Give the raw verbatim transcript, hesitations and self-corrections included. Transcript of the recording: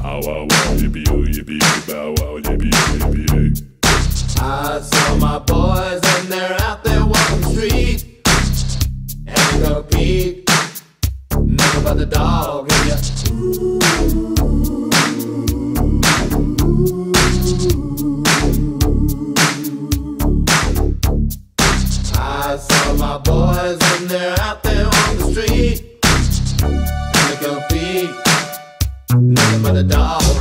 Bow wow wow, yippee yoo, yippee yoo, bow wow, yippee yoo, yippee yay. I saw my boys and they're out there walking the street. And go Pete, nothing but the dog in ya. I saw my boys and they're out there on the street. And go Pete, nothing but the dog.